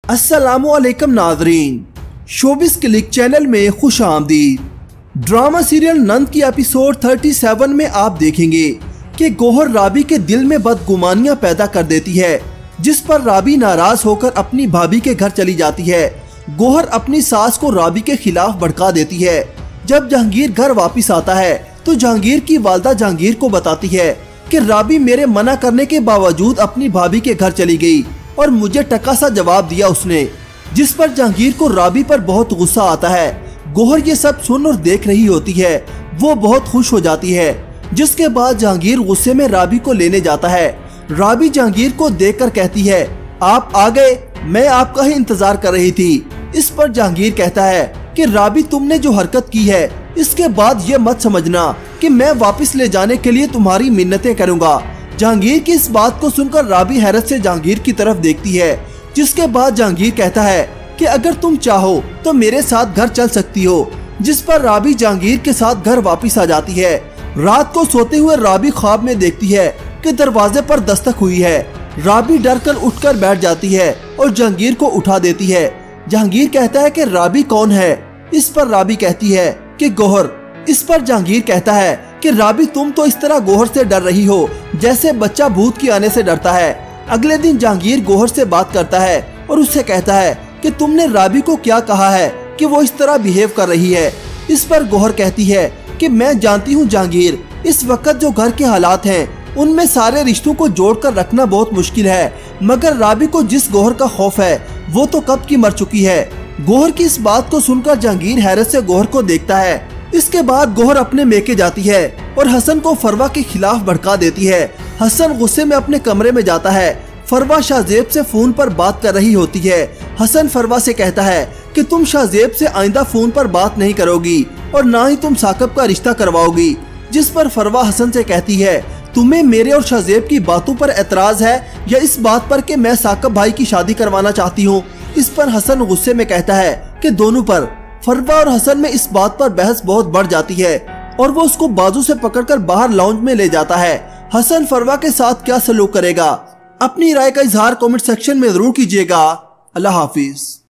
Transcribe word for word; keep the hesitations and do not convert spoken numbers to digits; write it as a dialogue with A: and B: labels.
A: अस्सलामुअलैकुम नाज़रीन, showbiz click channel में खुश आमदीद। ड्रामा सीरियल नंद की एपिसोड सैंतीस में आप देखेंगे कि गौहर राबी के दिल में बदगुमानियां पैदा कर देती है, जिस पर राबी नाराज होकर अपनी भाभी के घर चली जाती है। गौहर अपनी सास को राबी के खिलाफ भड़का देती है। जब जहांगीर घर वापस आता है तो जहांगीर की वालदा जहांगीर को बताती है कि राबी मेरे मना करने के बावजूद अपनी भाभी के घर चली गई और मुझे टका सा जवाब दिया उसने, जिस पर जहांगीर को राबी पर बहुत गुस्सा आता है। गौहर ये सब सुन और देख रही होती है, वो बहुत खुश हो जाती है। जिसके बाद जहांगीर गुस्से में राबी को लेने जाता है। राबी जहांगीर को देखकर कहती है, आप आ गए, मैं आपका ही इंतजार कर रही थी। इस पर जहांगीर कहता है कि राबी तुमने जो हरकत की है, इसके बाद ये मत समझना कि मैं वापस ले जाने के लिए तुम्हारी मिन्नतें करूंगा। जहांगीर की इस बात को सुनकर राबी हैरत से जहांगीर की तरफ देखती है। जिसके बाद जहांगीर कहता है कि अगर तुम चाहो तो मेरे साथ घर चल सकती हो। जिस पर राबी जहांगीर के साथ घर वापस आ जाती है। रात को सोते हुए राबी ख्वाब में देखती है कि दरवाजे पर दस्तक हुई है। राबी डर कर उठकर बैठ जाती है और जहांगीर को उठा देती है। जहांगीर कहता है कि राबी कौन है? इस पर राबी कहती है कि गौहर। इस पर जहांगीर कहता है कि राबी तुम तो इस तरह गौहर से डर रही हो जैसे बच्चा भूत के आने से डरता है। अगले दिन जहांगीर गौहर से बात करता है और उससे कहता है कि तुमने राबी को क्या कहा है कि वो इस तरह बिहेव कर रही है। इस पर गौहर कहती है कि मैं जानती हूँ जहांगीर, इस वक्त जो घर के हालात हैं उनमें सारे रिश्तों को जोड़कर रखना बहुत मुश्किल है, मगर राबी को जिस गौहर का खौफ है वो तो कब की मर चुकी है। गौहर की इस बात को सुनकर जहांगीर हैरत से गौहर को देखता है। इसके बाद गौहर अपने मेके जाती है और हसन को फरवा के खिलाफ भड़का देती है। हसन गुस्से में अपने कमरे में जाता है। फरवा शाहजेब से फोन पर बात कर रही होती है। हसन फरवा से कहता है कि तुम शाहजेब से आइंदा फोन पर बात नहीं करोगी और ना ही तुम साकब का रिश्ता करवाओगी। जिस पर फरवा हसन से कहती है, तुम्हें मेरे और शाहजेब की बातों पर एतराज है या इस बात पर कि मैं साकब भाई की शादी करवाना चाहती हूँ? इस पर हसन गुस्से में कहता है कि दोनों पर। फरवा और हसन में इस बात पर बहस बहुत बढ़ जाती है और वो उसको बाजू से पकड़कर बाहर लाउंज में ले जाता है। हसन फरवा के साथ क्या सलूक करेगा, अपनी राय का इजहार कमेंट सेक्शन में जरूर कीजिएगा। अल्लाह हाफिज।